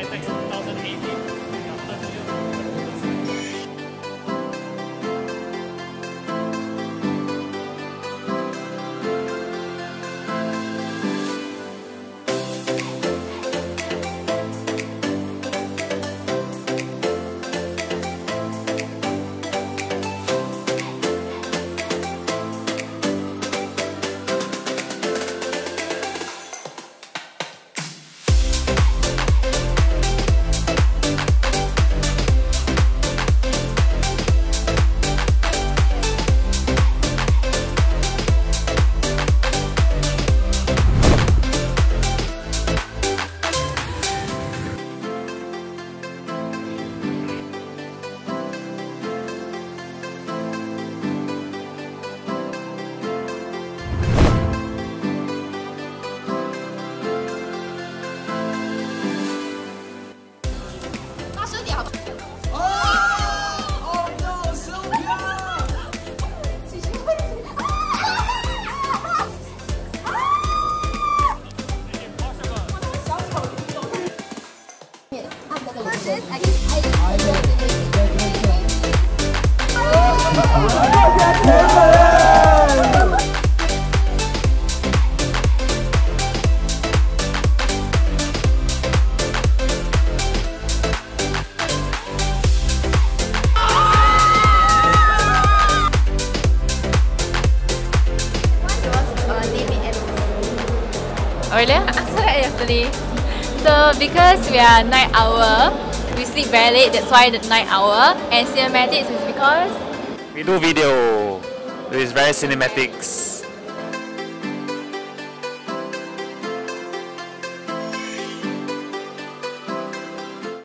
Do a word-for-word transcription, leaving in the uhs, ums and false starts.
SITEX twenty eighteen. Oh really? I answered that yesterday. So because we are night owl, we sleep very late, that's why the night owl. And cinematics is because we do video. It's very cinematics.